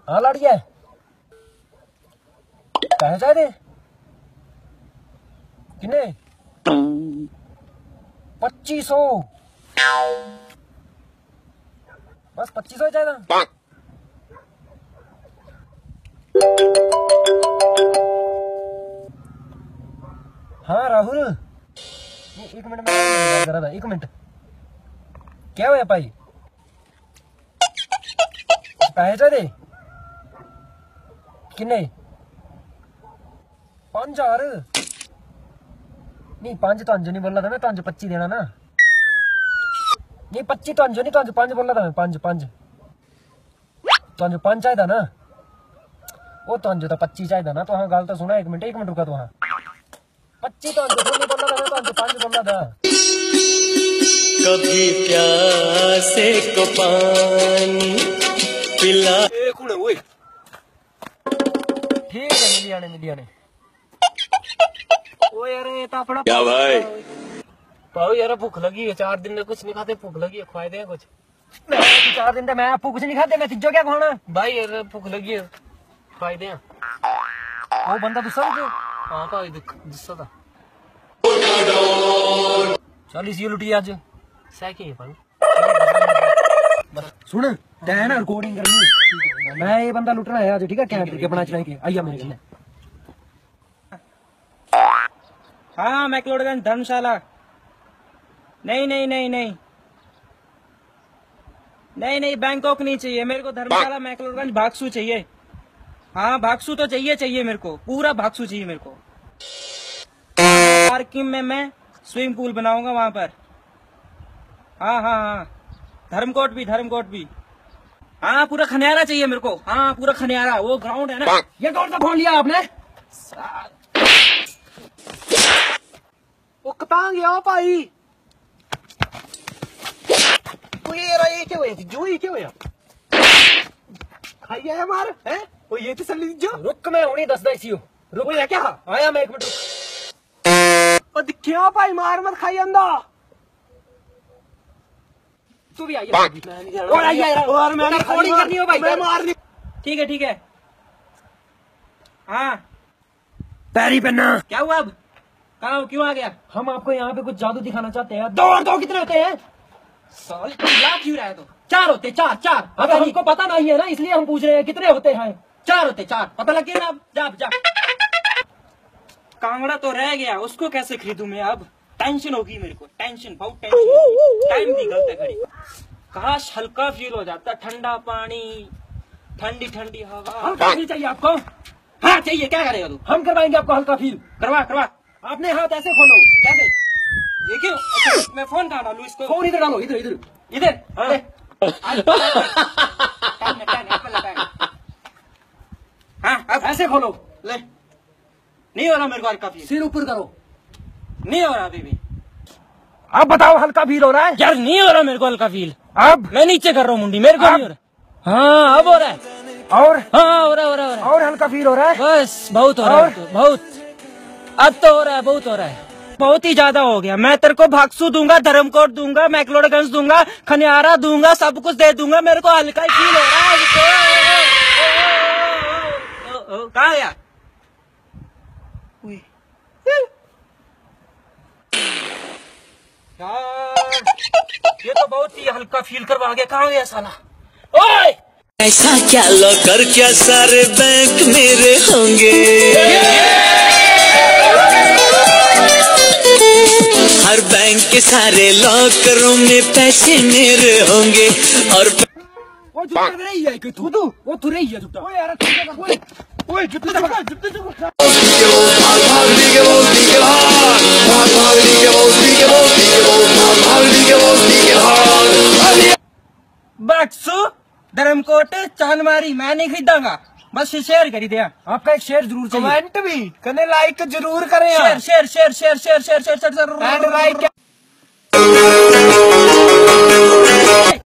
हाँ लाड़िया पैसे चाहिए किन्ने 2500 बस 2500 चाहिए। हाँ राहुल एक मिनट में जरा एक मिनट क्या हुआ भाई पैसे चाहिए किन्ने 5000 नहीं 5 तो अंजू नहीं बोला था मैं, तो अंजू 25 देना ना। नहीं 25 तो अंजू नहीं, तो अंजू 5 बोला था मैं, 5 तो अंजू 5 चाहिए था ना। वो तो अंजू तो 25 चाहिए था ना। तो हाँ गाल तो सुना, एक मिनट रुका। तो हाँ 25 तो अंजू नहीं बोला था मैं, तो अंजू 5 बोला था। कभी प्यासे को पानी पिला। ठीक है मिली आने। ओ यार ये तो अपना क्या भाई पाओ यार, भूख लगी है, 4 दिन में कुछ नहीं खाते, भूख लगी है, खुआए दे कुछ। 4 दिन मैं आपको कुछ नहीं खाते, मैं तिजो क्या खाना भाई यार, भूख लगी है, खुआए दे। वो बंदा गुस्सा था। हाँ भाई गुस्सा था। चल इसी लुटी आज सही है। सुन तै ना रिकॉर्डिंग करनी, मैं ये बंदा लुटना है आज, ठीक है? क्या करके बना चला के आइया मेरे लिए। हाँ मैक्लोडगंज धर्मशाला। नहीं बैंकॉक नहीं चाहिए मेरे को, धर्मशाला मैक्लोडगंज भागसू चाहिए। हाँ भागसू तो चाहिए मेरे को, पूरा भागसू चाहिए मेरे को। पार्किंग में मैं स्विमिंग पूल बनाऊंगा वहां पर। हाँ धर्मकोट भी। हाँ पूरा खनियारा चाहिए मेरे को। हाँ पूरा खनियारा, वो ग्राउंड है ना। ये कौन सा फोन लिया आपने? वो कतांग गया भाई। ये क्या हुआ? जो ये क्या हुआ? खाइए मार है वो, ये तो सली जो रुक मैं उन्हीं 10 इसी रुक या क्या आया मैं 1 मिनट रुक। ओ दिखियो भाई, मार मत खाइए अंदा। तू भी आइए और आइए और मैंने रिकॉर्डिंग करनी हो भाई, मैं मार। ठीक है। हाँ पैरी पहनना। क्या हुआ अब? कहाँ क्यों आ गया? हम आपको यहाँ पे कुछ जादू दिखाना चाहते हैं। 2 और 2 कितने होते हैं? साल ला क्यों रहा है तो? 4 होते, 4। अगर हमको पता नहीं है ना, इसलिए हम पूछ रहे हैं कितने होते हैं। 4 होते, 4 पता लग गया ना। अब जा कांगड़ा तो रह गया, उसको कैसे खरीदूं मैं अब? टेंशन होगी मेरे को, बहुत टेंशन। टाइम भी गलत है घड़ी। काश हल्का फील हो जाता, ठंडा पानी, ठंडी हवा। हल्का फील चाहिए आपको? हाँ चाहिए। क्या करेगा तू? हम करवाएंगे आपको हल्का फील। करवा। आपने हाथ ऐसे खोलो। कैसे? ये क्यों? अच्छा, मैं फोन कहाँ डालू इसको? फोन इधर डालो, इधर। हाँ अब ऐसे खोलो। ले, नहीं हो रहा मेरे को हल्का फील। सिर ऊपर करो। नहीं हो रहा अभी भी। अब बताओ हल्का फील हो रहा है? यार नहीं हो रहा मेरे को हल्का फील। अब मैं नीचे कर रहा हूँ मुंडी, मेरे को नहीं हो रहा। हाँ अब हो रहा है। और हाँ हो रहा है। और हल्का फील हो रहा है? बस बहुत हो रहा है, बहुत। अब तो हो रहा है, बहुत हो रहा है, बहुत ही ज्यादा हो गया। मैं तेरे को भागसू दूंगा, धर्मकोट दूंगा, मैक्लोडगंज दूंगा, खनियारा दूंगा, सब कुछ दे दूंगा। मेरे को हल्का ही फील हो रहा है। कहाँ गया? ये तो बहुत ही हल्का फील करवा गया। कहाँ गया साला? ओए ऐसा क्या लॉकर, क्या सारे बैंक मेरे होंगे? हर बैंक के सारे लॉकरों में पैसे मेरे होंगे। और वो जुटा रही है कि तू वो तू रही है जुटा। ओए यार ओए जुटा बक्सू धर्मकोट चांदमारी मैं नहीं खरीदांगा, बस शेयर करी दिया। आपका एक शेयर जरूर चाहिए। कमेंट भी करने, लाइक जरूर करें। Share and like